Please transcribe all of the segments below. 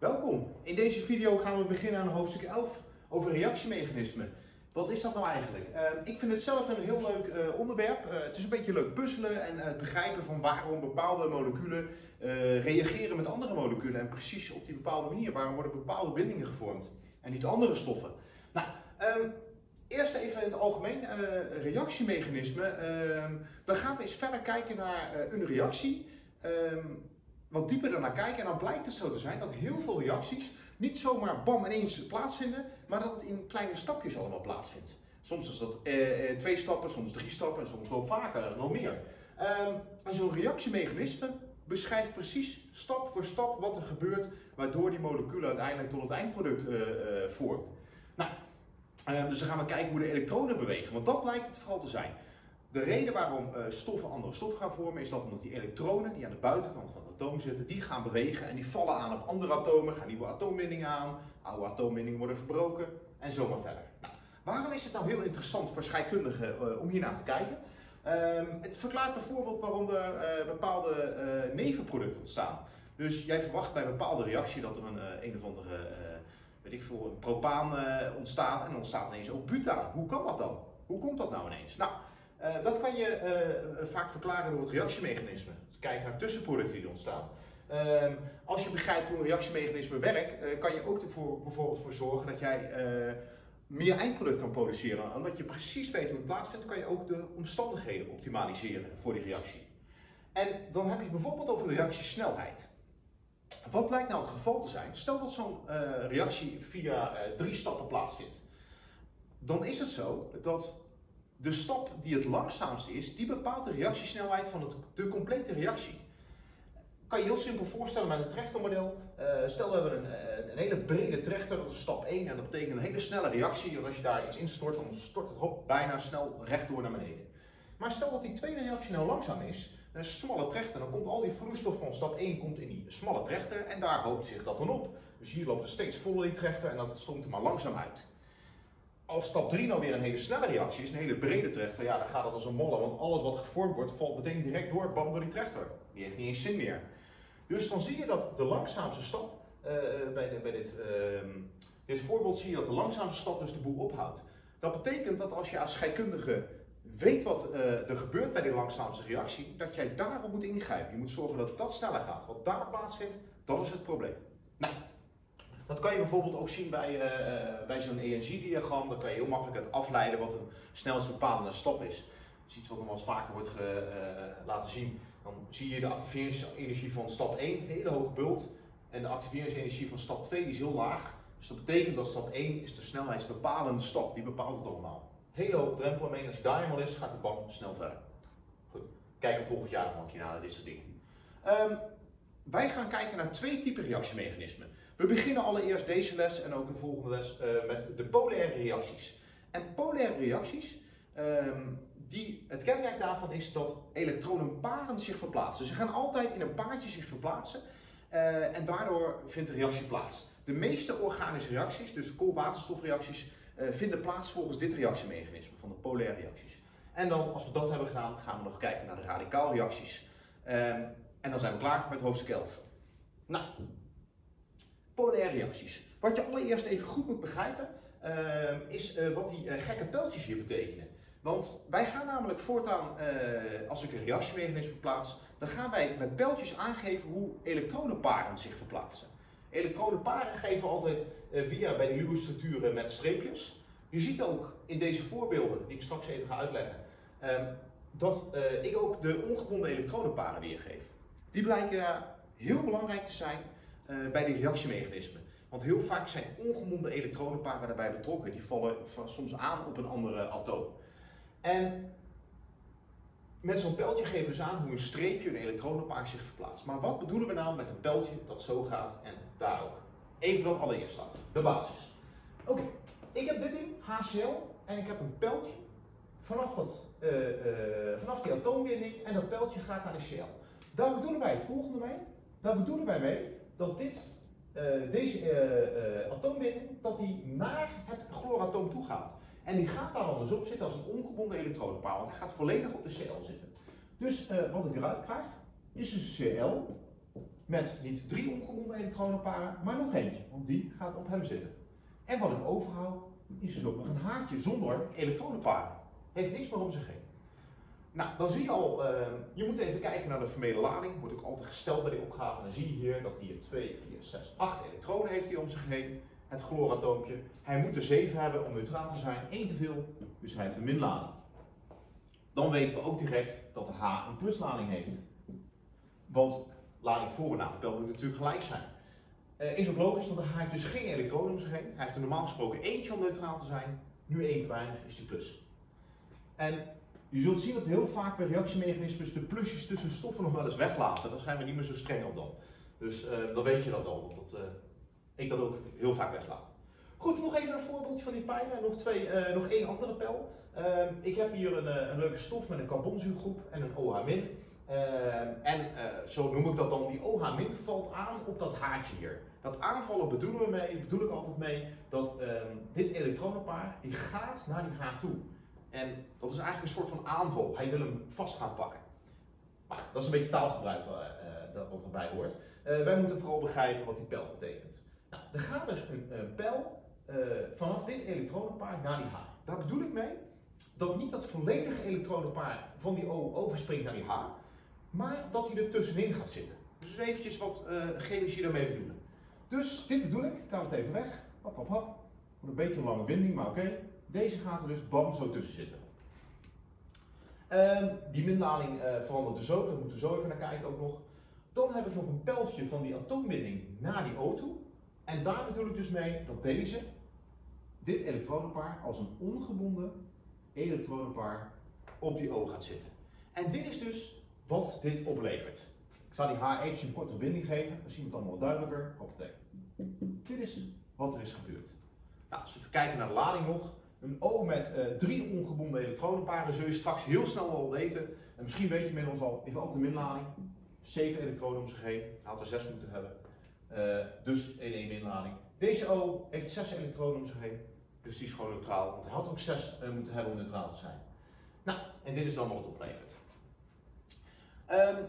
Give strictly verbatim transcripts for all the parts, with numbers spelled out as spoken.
Welkom! In deze video gaan we beginnen aan hoofdstuk elf over reactiemechanismen. Wat is dat nou eigenlijk? Uh, ik vind het zelf een heel leuk uh, onderwerp. Uh, het is een beetje leuk puzzelen en uh, het begrijpen van waarom bepaalde moleculen uh, reageren met andere moleculen. En precies op die bepaalde manier. Waarom worden bepaalde bindingen gevormd en niet andere stoffen. Nou, um, eerst even in het algemeen. Uh, reactiemechanismen. Uh, dan gaan we eens verder kijken naar uh, een reactie. Um, wat dieper daarnaar kijken en dan blijkt het zo te zijn dat heel veel reacties niet zomaar bam ineens plaatsvinden, maar dat het in kleine stapjes allemaal plaatsvindt. Soms is dat eh, twee stappen, soms drie stappen en soms wel vaker, nog meer. Um, en zo'n reactiemechanisme beschrijft precies stap voor stap wat er gebeurt, waardoor die moleculen uiteindelijk tot het eindproduct uh, uh, vormen. Nou, uh, dus dan gaan we kijken hoe de elektronen bewegen, want dat blijkt het vooral te zijn. De reden waarom uh, stoffen andere stoffen gaan vormen is dat omdat die elektronen die aan de buitenkant van het atoom zitten, die gaan bewegen en die vallen aan op andere atomen, gaan nieuwe atoombindingen aan, oude atoombindingen worden verbroken en zo maar verder. Nou, waarom is het nou heel interessant voor scheikundigen uh, om hier naar te kijken? Um, het verklaart bijvoorbeeld waarom er uh, bepaalde uh, nevenproducten ontstaan. Dus jij verwacht bij een bepaalde reactie dat er een, uh, een of andere uh, weet ik veel, een propaan uh, ontstaat en dan ontstaat ineens ook butaan. Hoe kan dat dan? Hoe komt dat nou ineens? Nou, Uh, dat kan je uh, vaak verklaren door het reactiemechanisme. Dus kijken naar tussenproducten die ontstaan. Uh, als je begrijpt hoe een reactiemechanisme werkt, uh, kan je ook ervoor bijvoorbeeld voor zorgen dat jij uh, meer eindproduct kan produceren. En omdat je precies weet hoe het plaatsvindt, kan je ook de omstandigheden optimaliseren voor die reactie. En dan heb je het bijvoorbeeld over de reactiesnelheid. Wat blijkt nou het geval te zijn? Stel dat zo'n uh, reactie via uh, drie stappen plaatsvindt. Dan is het zo dat de stap die het langzaamste is, die bepaalt de reactiesnelheid van het, de complete reactie. Kan je heel simpel voorstellen met een trechtermodel. Uh, stel we hebben een, een hele brede trechter, dat is stap één en dat betekent een hele snelle reactie. Want als je daar iets instort, dan stort het hop bijna snel rechtdoor naar beneden. Maar stel dat die tweede reactie nou langzaam is, een smalle trechter, dan komt al die vloeistof van stap één komt in die smalle trechter en daar hoopt zich dat dan op. Dus hier loopt het steeds voller die trechter en dat stroomt er maar langzaam uit. Als stap drie nou weer een hele snelle reactie is, een hele brede trechter, ja, dan gaat dat als een molle, want alles wat gevormd wordt, valt meteen direct door, bam, door die trechter. Die heeft niet eens zin meer. Dus dan zie je dat de langzaamste stap, uh, bij, de, bij dit, uh, dit voorbeeld zie je dat de langzaamste stap dus de boel ophoudt. Dat betekent dat als je als scheikundige weet wat uh, er gebeurt bij die langzaamste reactie, dat jij daarop moet ingrijpen. Je moet zorgen dat dat sneller gaat. Wat daar plaatsvindt, dat is het probleem. Nou. Dat kan je bijvoorbeeld ook zien bij, uh, bij zo'n E N G-diagram. Dan kan je heel makkelijk het afleiden wat een snelst bepalende stap is. Dat is iets wat nog wel eens vaker wordt ge, uh, laten zien. Dan zie je de activeringsenergie van stap één, hele hoge bult. En de activeringsenergie van stap twee die is heel laag. Dus dat betekent dat stap één is de snelheidsbepalende stap. Die bepaalt het allemaal. Hele hoge drempel ermee. Als je daar eenmaal is, gaat de bam snel verder. Goed, kijken we volgend jaar nog een keer naar dit soort dingen. Um, wij gaan kijken naar twee typen reactiemechanismen. We beginnen allereerst deze les en ook de volgende les uh, met de polaire reacties. En polaire reacties, um, die, het kenmerk daarvan is dat elektronenparen zich verplaatsen. Ze gaan altijd in een paartje zich verplaatsen uh, en daardoor vindt de reactie plaats. De meeste organische reacties, dus koolwaterstofreacties, uh, vinden plaats volgens dit reactiemechanisme van de polaire reacties. En dan, als we dat hebben gedaan, gaan we nog kijken naar de radicaalreacties. Um, en dan zijn we klaar met hoofdstuk elf. Nou. Polaire reacties. Wat je allereerst even goed moet begrijpen, uh, is uh, wat die uh, gekke pijltjes hier betekenen. Want wij gaan namelijk voortaan, uh, als ik een reactiemechanisme plaats, dan gaan wij met pijltjes aangeven hoe elektronenparen zich verplaatsen. Elektronenparen geven altijd uh, via bij de Lewis structuren met streepjes. Je ziet ook in deze voorbeelden, die ik straks even ga uitleggen, uh, dat uh, ik ook de ongebonden elektronenparen weergeef. Die blijken uh, heel belangrijk te zijn Uh, bij die reactiemechanismen. Want heel vaak zijn ongebonden elektronenparen daarbij betrokken. Die vallen soms aan op een andere atoom. En met zo'n pijltje geven we dus aan hoe een streepje een elektronenpaar zich verplaatst. Maar wat bedoelen we nou met een pijltje dat zo gaat en daar ook? Even dat allereerst aan. De basis. Oké, okay. Ik heb dit ding, H C L, en ik heb een pijltje vanaf, dat, uh, uh, vanaf die atoombinding en dat pijltje gaat naar de Cl. Daar bedoelen wij het volgende mee. Daar bedoelen wij mee dat dit, uh, deze uh, uh, atoombinding dat die naar het chloratoom toe gaat. En die gaat daar dan dus op zitten als een ongebonden elektronenpaar, want hij gaat volledig op de Cl zitten. Dus uh, wat ik eruit krijg, is dus Cl met niet drie ongebonden elektronenparen, maar nog eentje, want die gaat op hem zitten. En wat ik overhoud, is dus ook nog een haartje zonder elektronenparen. Heeft niks meer om zich heen. Nou, dan zie je al, uh, je moet even kijken naar de formele lading. Wordt ook altijd gesteld bij de opgave. En dan zie je hier dat hij twee, vier, zes, acht elektronen heeft hij om zich heen. Het chloratoompje. Hij moet er zeven hebben om neutraal te zijn. één te veel, dus hij heeft een minlading. Dan weten we ook direct dat de H een pluslading heeft. Want lading voor en na moet natuurlijk gelijk zijn. Uh, is ook logisch, want de H heeft dus geen elektronen om zich heen. Hij heeft er normaal gesproken eentje om neutraal te zijn. Nu één te weinig, is die plus. En je zult zien dat we heel vaak bij reactiemechanismes de plusjes tussen stoffen nog wel eens weglaten. Daar zijn we niet meer zo streng op dan. Dus uh, dan weet je dat al, dat uh, ik dat ook heel vaak weglaat. Goed, nog even een voorbeeldje van die pijlen. Nog, twee, uh, nog één andere pijl. Uh, ik heb hier een, uh, een leuke stof met een carbonzuurgroep en een O H min. Uh, en uh, zo noem ik dat dan, die O H min valt aan op dat haartje hier. Dat aanvallen bedoelen we mee, bedoel ik altijd mee, dat uh, dit elektronenpaar die gaat naar die H toe. En dat is eigenlijk een soort van aanval. Hij wil hem vast gaan pakken. Maar dat is een beetje taalgebruik uh, uh, wat erbij hoort. Uh, wij moeten vooral begrijpen wat die pijl betekent. Nou, er gaat dus een, een pijl uh, vanaf dit elektronenpaar naar die H. Daar bedoel ik mee dat niet dat volledige elektronenpaar van die O overspringt naar die H, maar dat hij er tussenin gaat zitten. Dus eventjes wat uh, chemici daarmee bedoelen. Dus dit bedoel ik. Ik haal het even weg. Hop, hop, hop. Wordt een beetje een lange binding, maar oké. Okay. Deze gaat er dus bam zo tussen zitten. Uh, die minlading uh, verandert dus ook, daar moeten we zo even naar kijken ook nog. Dan heb ik nog een pijltje van die atoombinding naar die O toe. En daar bedoel ik dus mee dat deze, dit elektronenpaar, als een ongebonden elektronenpaar op die O gaat zitten. En dit is dus wat dit oplevert. Ik zal die H eventjes een korte binding geven, dan zien we het allemaal wat duidelijker. Hoppatee. Dit is wat er is gebeurd. Nou, als we even kijken naar de lading nog. Een O met uh, drie ongebonden elektronenparen zul je straks heel snel al weten. En misschien weet je inmiddels al, heeft altijd een minlading. zeven elektronen om zich heen, hij had er zes moeten hebben. Uh, dus in één minlading. Deze O heeft zes elektronen om zich heen. Dus die is gewoon neutraal, want hij had ook zes uh, moeten hebben om neutraal te zijn. Nou, en dit is dan wat het oplevert. Um,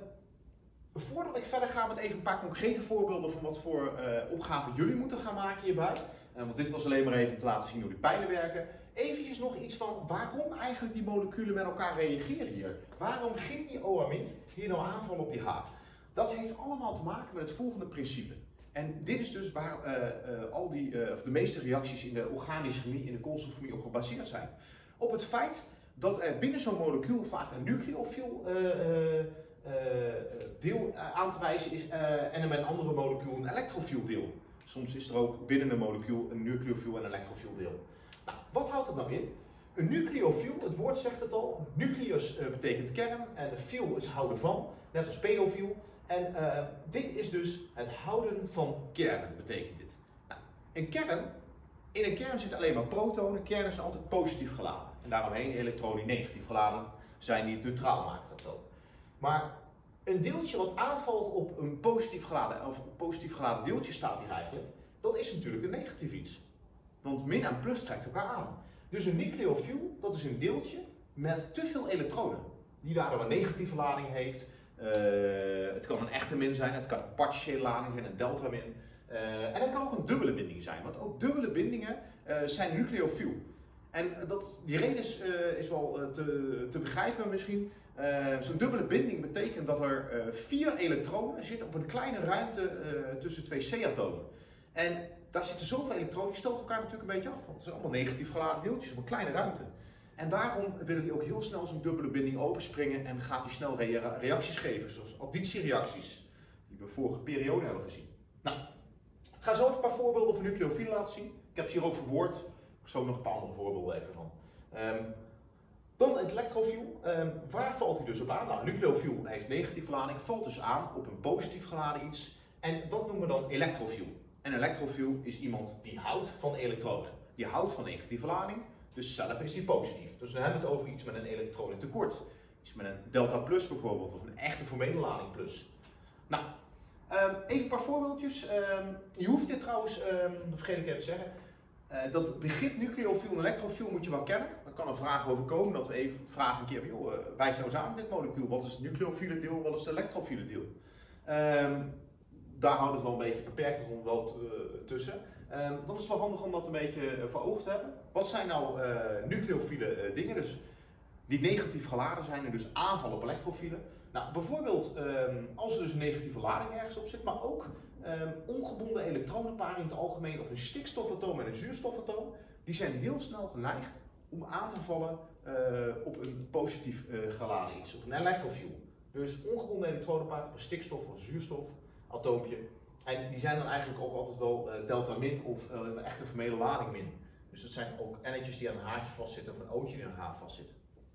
voordat ik verder ga met even een paar concrete voorbeelden van wat voor uh, opgaven jullie moeten gaan maken hierbij. Uh, want dit was alleen maar even om te laten zien hoe die pijlen werken. Eventjes nog iets van waarom eigenlijk die moleculen met elkaar reageren hier. Waarom ging die O H min hier nou aanvallen op die H? Dat heeft allemaal te maken met het volgende principe. En dit is dus waar uh, uh, al die, uh, of de meeste reacties in de organische chemie, in de koolstofchemie op gebaseerd zijn. Op het feit dat er binnen zo'n molecuul vaak een nucleofiel uh, uh, uh, deel uh, aan te wijzen is uh, en er met een andere molecuul een elektrofiel deel. Soms is er ook binnen een molecuul een nucleofiel en een elektrofiel deel. Nou, wat houdt het nou in? Een nucleofiel, het woord zegt het al, nucleus uh, betekent kern en fiel is houden van, net als pedofiel. En uh, dit is dus het houden van kernen, betekent dit. Nou, een kern, in een kern zitten alleen maar protonen, kernen zijn altijd positief geladen. En daaromheen elektronen die negatief geladen zijn, die het neutraal maken, dat ook. Maar een deeltje wat aanvalt op een positief geladen, of een positief geladen deeltje staat hier eigenlijk, dat is natuurlijk een negatief iets. Want min en plus trekt elkaar aan. Dus een nucleofiel, dat is een deeltje met te veel elektronen, die daardoor een negatieve lading heeft. Uh, het kan een echte min zijn, het kan een partiële lading zijn, een delta min. Uh, en het kan ook een dubbele binding zijn, want ook dubbele bindingen uh, zijn nucleofiel. En dat, die reden is, uh, is wel uh, te, te begrijpen misschien. Uh, Zo'n dubbele binding betekent dat er uh, vier elektronen zitten op een kleine ruimte uh, tussen twee C-atomen. En daar zitten zoveel elektronen, die stoten elkaar natuurlijk een beetje af, want het zijn allemaal negatief geladen deeltjes op een kleine ruimte. En daarom willen die ook heel snel zo'n dubbele binding openspringen en gaat die snel re reacties geven, zoals additiereacties, die we vorige periode hebben gezien. Nou, ik ga zo even een paar voorbeelden van nucleofielen laten zien. Ik heb ze hier ook verwoord, ik zal nog een paar andere voorbeelden even van. Um, dan het elektrofiel, um, waar valt hij dus op aan? Nou, nucleofiel heeft negatieve lading, valt dus aan op een positief geladen iets. En dat noemen we dan elektrofiel. En elektrofiel is iemand die houdt van elektronen. Die houdt van negatieve lading. Dus zelf is die positief. Dus dan hebben we het over iets met een elektronentekort. Iets met een delta plus bijvoorbeeld, of een echte formele lading plus. Nou, um, even een paar voorbeeldjes. Um, je hoeft dit trouwens, um, dat vergeet ik even te zeggen, uh, dat het begrip nucleofiel en elektrofiel moet je wel kennen. Dan kan een vraag over komen dat we even vragen een keer van, joh, uh, wijs nou eens aan dit molecuul. Wat is het nucleofiele deel, wat is het elektrofiele deel? Um, daar houdt het wel een beetje beperkt rond wel tussen. Uh, dan is het wel handig om dat een beetje uh, voor ogen te hebben. Wat zijn nou uh, nucleofiele uh, dingen? Dus die negatief geladen zijn en dus aanvallen op elektrofielen. Nou, bijvoorbeeld um, als er dus een negatieve lading ergens op zit, maar ook um, ongebonden elektronenparen in het algemeen op een stikstofatoom en een zuurstofatoom, die zijn heel snel geneigd om aan te vallen uh, op een positief uh, geladen iets, op een elektrofiel. Dus ongebonden elektronenparen op een stikstof of een zuurstofatoompje. En die zijn dan eigenlijk ook altijd wel uh, delta min of uh, een echte vermeden lading min. Dus dat zijn ook N'tjes die aan een haartje vastzitten of een O'tje die aan een H vastzit.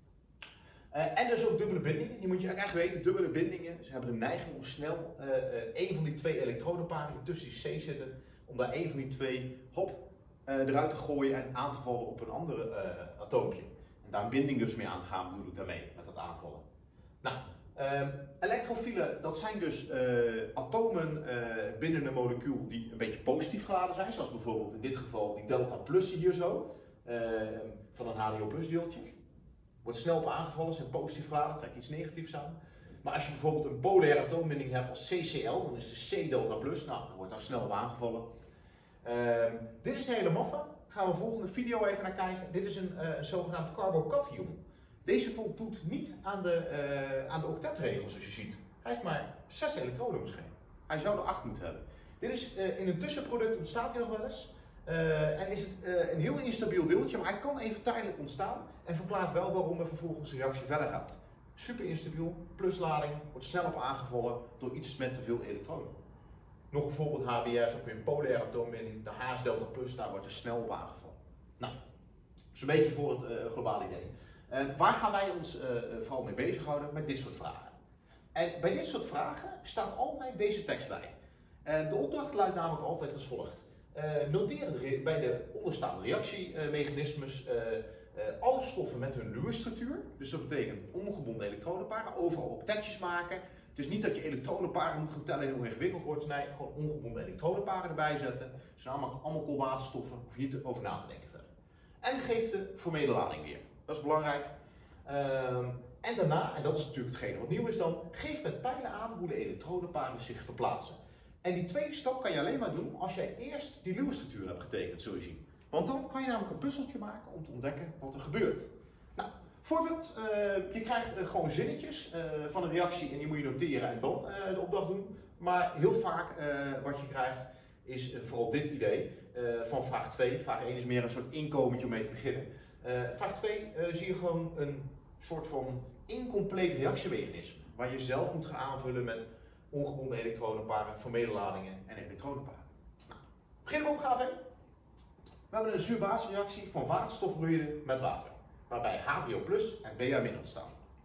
Uh, en dus ook dubbele bindingen. Die moet je echt weten, dubbele bindingen. Ze hebben de neiging om snel uh, uh, een van die twee elektronenparen die tussen die C zitten, om daar een van die twee hop uh, eruit te gooien en aan te vallen op een andere uh, atoompje. En daar een binding dus mee aan te gaan bedoel ik daarmee, met dat aanvallen. Nou, uh, elektrofielen, dat zijn dus uh, atomen uh, binnen een molecuul die een beetje positief geladen zijn, zoals bijvoorbeeld in dit geval die delta plus hier zo, uh, van een H D O plus deeltje. Wordt snel op aangevallen, zijn positief geladen, trekt iets negatiefs aan. Maar als je bijvoorbeeld een polaire atoombinding hebt als C C L, dan is de C delta plus, nou, dan wordt daar snel op aangevallen. Uh, dit is de hele maffe. Daar gaan we volgende video even naar kijken. Dit is een, uh, een zogenaamd carbokation. Deze voldoet niet aan de, uh, aan de octetregel, zoals je ziet. Hij heeft maar zes elektroden misschien. Hij zou er acht moeten hebben. Dit is uh, in een tussenproduct ontstaat hij nog wel eens. Uh, en is het uh, een heel instabiel deeltje, maar hij kan even tijdelijk ontstaan en verklaart wel waarom er vervolgens de reactie verder gaat. Super instabiel, pluslading, wordt snel op aangevallen door iets met te veel elektronen. Nog een voorbeeld H B R is ook weer een polaire atoombinding, de H is delta plus, daar wordt er snel op aangevallen. Nou, dat is een beetje voor het uh, globale idee. Uh, waar gaan wij ons uh, vooral mee bezighouden? Met dit soort vragen. En bij dit soort vragen staat altijd deze tekst bij. Uh, de opdracht luidt namelijk altijd als volgt. Uh, noteer bij de onderstaande reactiemechanismes uh, uh, alle stoffen met hun Lewis-structuur. Dus dat betekent ongebonden elektronenparen, overal octetjes maken. Het is niet dat je elektronenparen moet gaan tellen en hoe ingewikkeld wordt. Nee, gewoon ongebonden elektronenparen erbij zetten. Het zijn allemaal, allemaal koolwaterstoffen, hoef je niet over na te denken verder. En geef de formele lading weer. Dat is belangrijk. Um, en daarna, en dat is natuurlijk hetgene wat nieuw is dan, geef met pijlen aan hoe de elektronenparen zich verplaatsen. En die tweede stap kan je alleen maar doen als jij eerst die Lewis-structuur hebt getekend, zul je zien. Want dan kan je namelijk een puzzeltje maken om te ontdekken wat er gebeurt. Nou, voorbeeld, uh, je krijgt uh, gewoon zinnetjes uh, van een reactie en die moet je noteren en dan uh, de opdracht doen. Maar heel vaak uh, wat je krijgt is uh, vooral dit idee uh, van vraag twee. Vraag één is meer een soort inkomertje om mee te beginnen. Uh, vraag twee uh, zie je gewoon een soort van incompleet reactiemechanisme, waar je zelf moet gaan aanvullen met ongebonden elektronenparen, formele ladingen en elektronenparen. Nou, beginnen we opgave één. We hebben een zuur-basisreactie van waterstofbroeide met water, waarbij H B O plus en B A min ontstaan.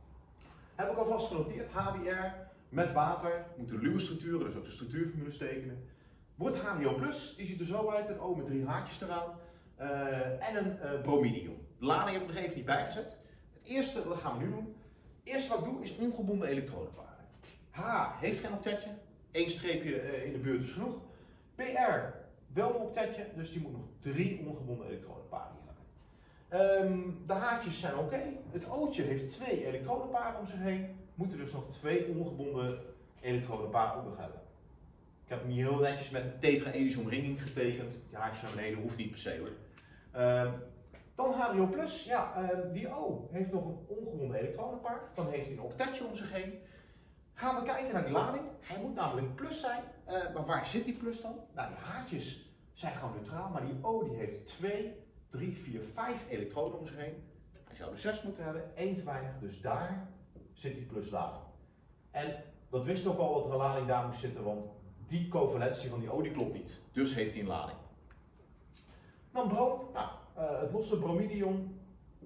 Heb ik alvast genoteerd, H B R met water, moet de Lewis-structuren, dus ook de structuurformules tekenen. Wordt H B O plus, die ziet er zo uit, een O met drie haartjes eraan, uh, en een uh, bromidium. De lading heb ik nog even niet bijgezet. Het eerste, dat gaan we nu doen. Het eerste wat ik doe is ongebonden elektronenparen. H heeft geen octetje, één streepje uh, in de buurt is genoeg. B R wel een octetje, dus die moet nog drie ongebonden elektronenparen hier hebben. Um, de haartjes zijn oké. Okay. Het O'tje heeft twee elektronenparen om zich heen. Moeten dus nog twee ongebonden elektronenparen om zich hebben. Ik heb hem hier heel netjes met een tetraedische omringing getekend. Die haartjes naar beneden hoeft niet per se hoor. Um, dan H D O plus, ja, uh, die O heeft nog een ongebonden elektronenpaar. Dan heeft hij een octetje om zich heen. Gaan we kijken naar de lading. Hij moet namelijk plus zijn. Uh, maar waar zit die plus dan? Nou, die haartjes zijn gewoon neutraal, maar die O die heeft twee, drie, vier, vijf elektroden om zich heen. Hij zou er zes moeten hebben, één te weinig, dus daar zit die pluslading. En dat wist ook al dat er een lading daar moest zitten, want die covalentie van die O die klopt niet. Dus heeft hij een lading. Dan brom, nou, uh, het losse bromidium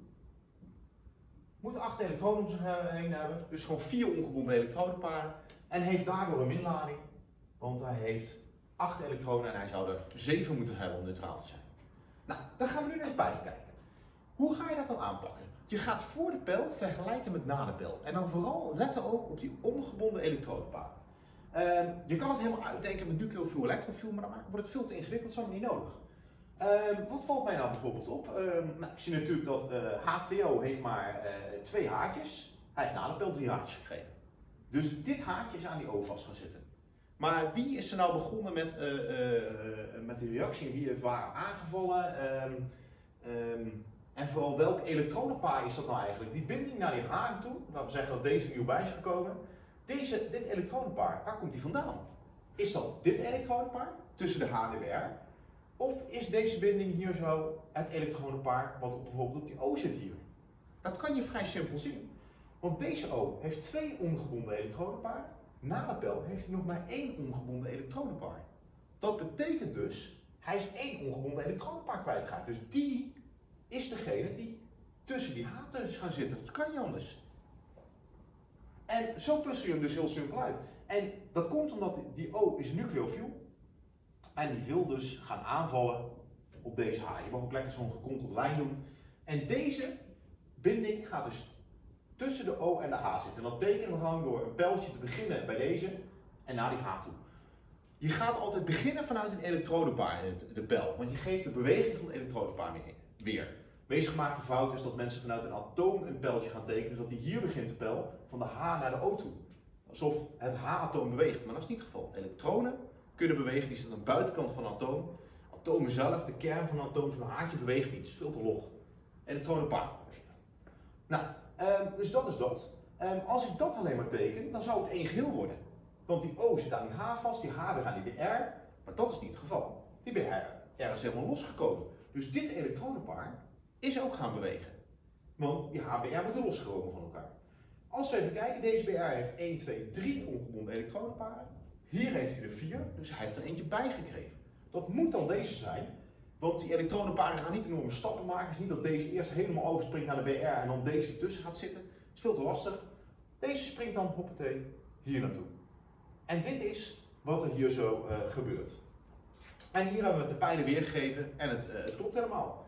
moet acht elektronen om zich heen hebben, dus gewoon vier ongebonden elektronenparen. En heeft daardoor een minlading, want hij heeft acht elektronen en hij zou er zeven moeten hebben om neutraal te zijn. Nou, dan gaan we nu naar de pijlen kijken. Hoe ga je dat dan aanpakken? Je gaat voor de pijl vergelijken met na de pijl. En dan vooral letten ook op die ongebonden elektronenparen. Uh, je kan het helemaal uitdenken met nucleofiel elektrofiel, maar dan wordt het veel te ingewikkeld, dat is allemaal niet nodig. Uh, wat valt mij nou bijvoorbeeld op? Uh, nou, ik zie natuurlijk dat uh, H twee O heeft maar uh, twee haartjes. Hij heeft na de pijl drie haartjes gegeven. Dus dit haartje is aan die O vast gaan zitten. Maar wie is er nou begonnen met, uh, uh, uh, met die reactie? Wie heeft waar aangevallen? Um, um, en vooral welk elektronenpaar is dat nou eigenlijk? Die binding naar die haken toe, laten we zeggen dat deze nieuw bij is gekomen. Deze, dit elektronenpaar, waar komt die vandaan? Is dat dit elektronenpaar tussen de H en de B R? Of is deze binding hier zo het elektronenpaar wat op, bijvoorbeeld op die O zit hier? Dat kan je vrij simpel zien. Want deze O heeft twee ongebonden elektronenpaar. Na de pijl heeft hij nog maar één ongebonden elektronenpaar. Dat betekent dus, hij is één ongebonden elektronenpaar kwijtgeraakt. Dus die is degene die tussen die haten is gaan zitten. Dat kan niet anders. En zo puzzel je hem dus heel simpel uit. En dat komt omdat die O is nucleofiel. En die wil dus gaan aanvallen op deze H. Je mag ook lekker zo'n gekontelde lijn doen. En deze binding gaat dus tussen de O en de H zitten. En dat tekenen we gewoon door een pijltje te beginnen bij deze en naar die H toe. Je gaat altijd beginnen vanuit een elektronenpaar, de pijl. Want je geeft de beweging van het elektronenpaar weer. De meest gemaakte fout is dat mensen vanuit een atoom een pijltje gaan tekenen. Dus dat die hier begint de pijl van de H naar de O toe. Alsof het H-atoom beweegt. Maar dat is niet het geval. Elektronen kunnen bewegen, die zitten aan de buitenkant van een atoom. Atomen zelf, de kern van een atoom, zo'n haartje beweegt niet. Het is veel te log. Elektronenpaar. Nou, um, dus dat is dat. Um, als ik dat alleen maar teken, dan zou het één geheel worden. Want die O zit aan die H vast, die H weer aan die B R. Maar dat is niet het geval. Die B R, R is helemaal losgekomen. Dus dit elektronenpaar is ook gaan bewegen. Want die H B R moeten losgekomen van elkaar. Als we even kijken, deze B R heeft één, twee, drie ongebonden elektronenparen. Hier heeft hij er vier, dus hij heeft er eentje bij gekregen. Dat moet dan deze zijn, want die elektronenparen gaan niet enorme stappen maken. Het is niet dat deze eerst helemaal overspringt naar de B R en dan deze tussen gaat zitten. Dat is veel te lastig. Deze springt dan hoppatee hier naartoe. En dit is wat er hier zo uh, gebeurt. En hier hebben we de pijlen weergegeven en het, uh, het klopt helemaal.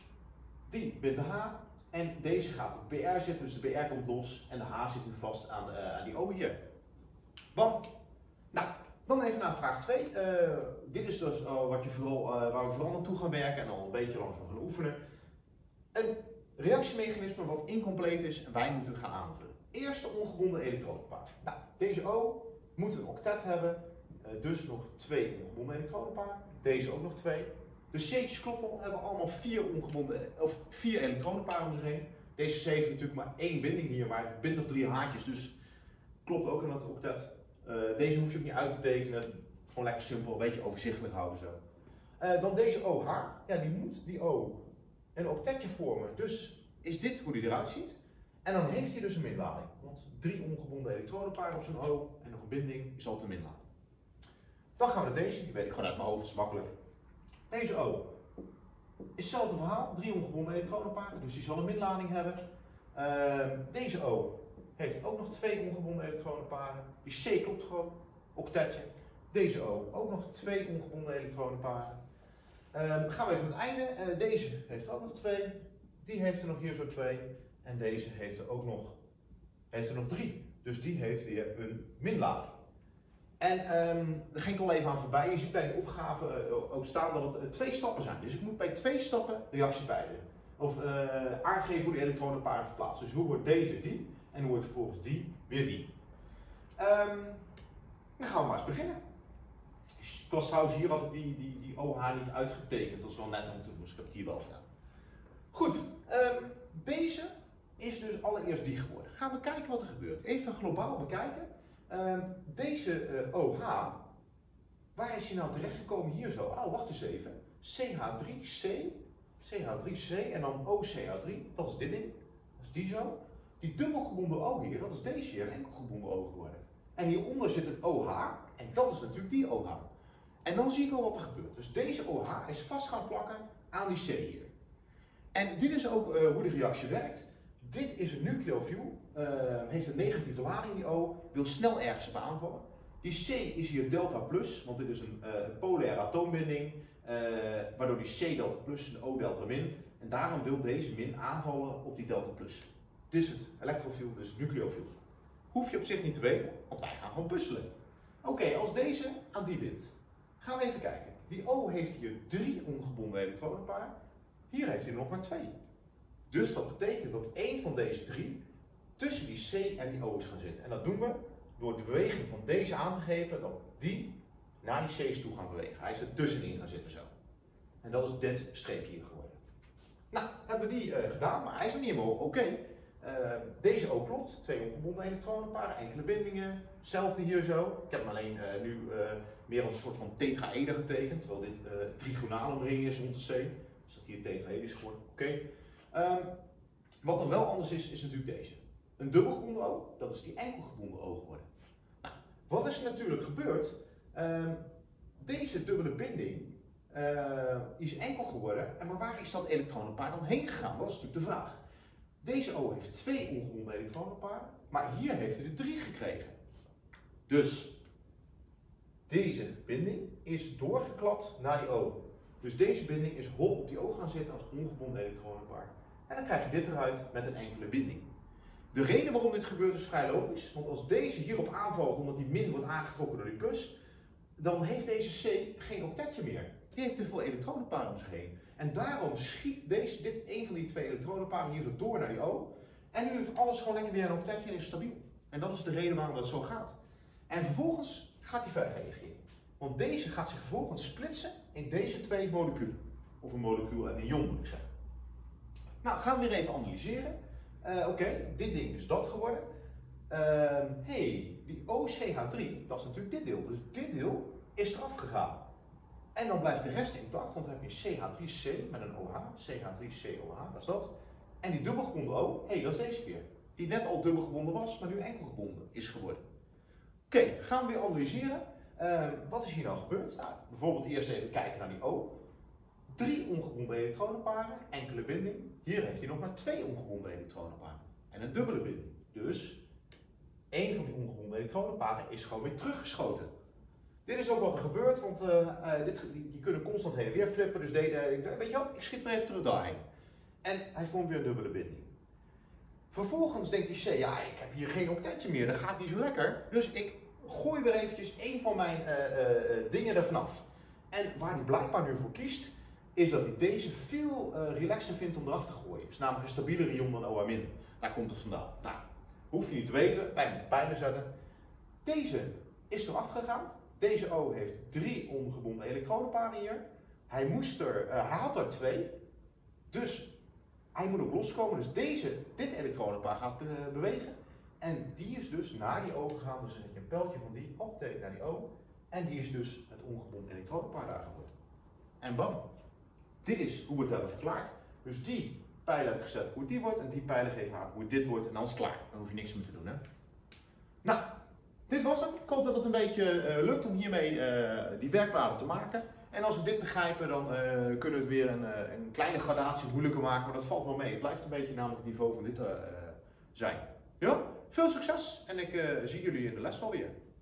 Die bindt de H en deze gaat op B R zitten, dus de B R komt los en de H zit nu vast aan, uh, aan die O hier. Bam! Nou, dan even naar vraag twee. Uh, dit is dus uh, wat je vooral, uh, waar we vooral naartoe gaan werken en al een beetje langzaam gaan oefenen. Een reactiemechanisme wat incompleet is en wij moeten gaan aanvullen. Eerste ongebonden elektronenpaar. Nou, deze O moet een octet hebben, uh, dus nog twee ongebonden elektronenpaar. Deze ook nog twee. De C'tjes kloppen al, hebben allemaal vier ongebonden, of vier elektronenparen om zich heen. Deze C heeft natuurlijk maar één binding hier, maar het bindt op drie haakjes, dus klopt ook in het octet. Uh, deze hoef je ook niet uit te tekenen, gewoon lekker simpel, een beetje overzichtelijk houden zo. Uh, dan deze O H, ja die moet die O een octetje vormen, dus is dit hoe die eruit ziet. En dan heeft hij dus een minlading, want drie ongebonden elektronenparen op zo'n O en nog een binding is altijd een minlading. Dan gaan we naar deze, die weet ik gewoon uit mijn hoofd, dat is makkelijk. Deze O is hetzelfde verhaal, drie ongebonden elektronenparen, dus die zal een minlading hebben. Uh, deze O heeft ook nog twee ongebonden elektronenparen. Die C klopt gewoon, octetje. Deze O ook nog twee ongebonden elektronenparen. Uh, gaan we even naar het einde. Uh, deze heeft er ook nog twee. Die heeft er nog hier zo twee. En deze heeft er ook nog, heeft er nog drie. Dus die heeft weer een minlading. En um, daar ging ik al even aan voorbij. Je ziet bij de opgave uh, ook staan dat het uh, twee stappen zijn. Dus ik moet bij twee stappen reactiepijlen. Of uh, aangeven hoe de elektronenparen verplaatsen. Dus hoe wordt deze die? En hoe wordt vervolgens die weer die. Um, dan gaan we maar eens beginnen. Ik was trouwens hier had ik die, die, die O H niet uitgetekend. Dat is wel net aan toe, dus ik heb het hier wel gedaan. Goed, um, deze is dus allereerst die geworden. Gaan we kijken wat er gebeurt. Even globaal bekijken. Um, deze uh, O H, waar is hij nou terechtgekomen? Hier zo. Oh, wacht eens even. C H drie C, C H drie C en dan O C H drie. Dat is dit ding. Dat is die zo. Die dubbelgebonden O hier, dat is deze hier, een enkelgebonden O geworden. En hieronder zit een O H, en dat is natuurlijk die O H. En dan zie ik al wat er gebeurt. Dus deze O H is vast gaan plakken aan die C hier. En dit is ook uh, hoe de reactie werkt. Dit is een nucleofiel, uh, heeft een negatieve lading die O, wil snel ergens op aanvallen. Die C is hier delta plus, want dit is een, uh, een polaire atoombinding, uh, waardoor die C delta plus een O delta min. En daarom wil deze min aanvallen op die delta plus. Dit is het elektrofiel, dus nucleofiel. Hoef je op zich niet te weten, want wij gaan gewoon puzzelen. Oké, okay, als deze aan die bindt, gaan we even kijken. Die O heeft hier drie ongebonden elektronenparen. Hier heeft hij er nog maar twee. Dus dat betekent dat één van deze drie tussen die C en die O is gaan zitten. En dat doen we door de beweging van deze aan te geven, dat die naar die C's toe gaan bewegen. Hij is er tussenin gaan zitten zo. En dat is dit streepje hier geworden. Nou, hebben we die uh, gedaan, maar hij is nog niet helemaal oké. Okay. Uh, deze ook klopt. Twee ongebonden elektronenparen, enkele bindingen. Hetzelfde hier zo. Ik heb hem alleen uh, nu uh, meer als een soort van tetraeder getekend, terwijl dit uh, trigonale omring is rond de C. Dus dat hier tetraeder is geworden. Oké. Okay. Um, wat nog wel anders is, is natuurlijk deze. Een dubbelgebonden oog, dat is die enkelgebonden oog geworden. Nou, wat is er natuurlijk gebeurd? Um, deze dubbele binding uh, is enkel geworden, en maar waar is dat elektronenpaar dan heen gegaan? Dat is natuurlijk de vraag. Deze O heeft twee ongebonden elektronenparen, maar hier heeft hij er drie gekregen. Dus deze binding is doorgeklapt naar die O. Dus deze binding is hop op die O gaan zitten als ongebonden elektronenpaar. En dan krijg je dit eruit met een enkele binding. De reden waarom dit gebeurt is vrij logisch, want als deze hierop aanvalt omdat die min wordt aangetrokken door die plus, dan heeft deze C geen octetje meer. Die heeft te veel elektronenparen om zich heen. En daarom schiet deze, dit een van die twee elektronenparen hier zo door naar die O. En nu heeft alles gewoon lekker weer een octetje en is stabiel. En dat is de reden waarom dat zo gaat. En vervolgens gaat hij verder reageren. Want deze gaat zich vervolgens splitsen in deze twee moleculen. Of een molecuul en een ion moet ik zeggen. Nou, gaan we weer even analyseren. Uh, Oké, okay, dit ding is dat geworden. Hé, uh, hey, die O C H drie, dat is natuurlijk dit deel. Dus dit deel is eraf gegaan. En dan blijft de rest intact, want dan heb je C H drie C met een O H. C H drie C O H, dat is dat. En die dubbelgebonden O, hé, hey, dat is deze keer. Die net al dubbelgebonden was, maar nu enkelgebonden is geworden. Oké, okay, gaan we weer analyseren. Uh, wat is hier nou gebeurd? Nou, bijvoorbeeld eerst even kijken naar die O. Drie ongebonden elektronenparen, enkele binding. Hier heeft hij nog maar twee ongebonden elektronenparen. En een dubbele binding. Dus één van die ongebonden elektronenparen is gewoon weer teruggeschoten. Dit is ook wat er gebeurt, want uh, uh, dit, die, die kunnen constant heen en weer flippen. Dus deed, uh, weet je wat, ik schiet weer even terug daarheen. En hij vormt weer een dubbele binding. Vervolgens denkt die C, ja, ik heb hier geen octetje meer, dat gaat niet zo lekker. Dus ik gooi weer eventjes één van mijn uh, uh, dingen er vanaf. En waar hij blijkbaar nu voor kiest, is dat hij deze veel uh, relaxer vindt om eraf te gooien. Het is namelijk een stabielere ion dan O H min. Daar komt het vandaan. Nou, hoef je niet te weten, wij moeten pijlen zetten. Deze is eraf gegaan. Deze O heeft drie ongebonden elektronenparen hier. Hij, moest er, uh, hij had er twee. Dus hij moet ook loskomen. Dus deze, dit elektronenpaar gaat uh, bewegen. En die is dus naar die O gegaan. Dus dan zet je een pijltje van die op naar die O. En die is dus het ongebonden elektronenpaar daar geworden. En bam. Dit is hoe we het hebben verklaard. Dus die pijlen heb ik gezet hoe die wordt. En die pijlen geven aan hoe dit wordt. En dan is het klaar. Dan hoef je niks meer te doen. Hè? Nou, dit was het. Ik hoop dat het een beetje uh, lukt om hiermee uh, die werkbladen te maken. En als we dit begrijpen, dan uh, kunnen we het weer een, uh, een kleine gradatie moeilijker maken. Maar dat valt wel mee. Het blijft een beetje namelijk het niveau van dit uh, zijn. Ja? Veel succes en ik uh, zie jullie in de les wel weer.